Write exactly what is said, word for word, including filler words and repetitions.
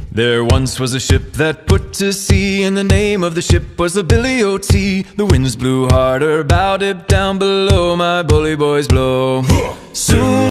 There once was a ship that put to sea, and the name of the ship was the Billy O T. The winds blew harder, bowed it down below, my bully boys blow. Soon